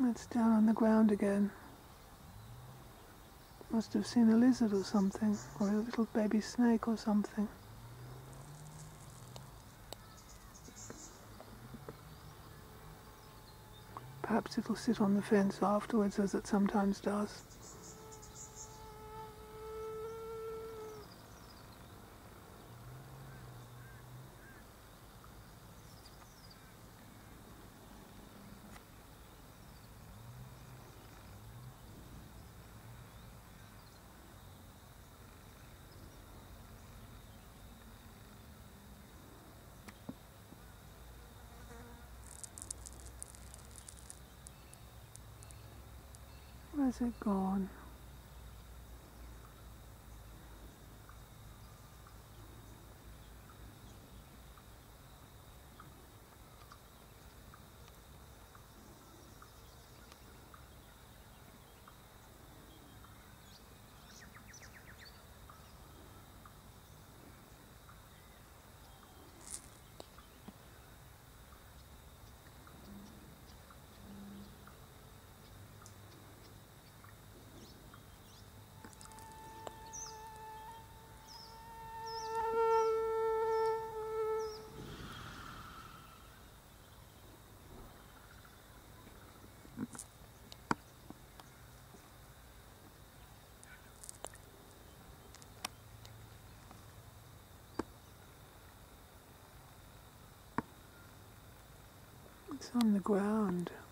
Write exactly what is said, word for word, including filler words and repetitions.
It's down on the ground again. Must have seen a lizard or something, or a little baby snake or something. Perhaps it'll sit on the fence afterwards, as it sometimes does. Where's it gone? It's on the ground.